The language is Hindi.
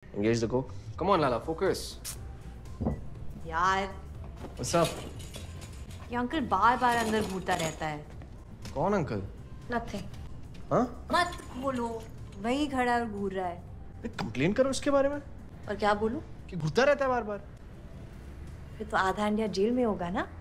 Engage the coke. Come on, Lala, focus. यार What's up? ये अंकल बार-बार अंदर घूरता रहता है। कौन अंकल? Nothing. हाँ? मत बोलो, वही खड़ा और घूर रहा है। कंप्लेन करो उसके बारे में। और क्या बोलूं? कि घूरता रहता है बार-बार। फिर तो आधा इंडिया जेल में होगा ना?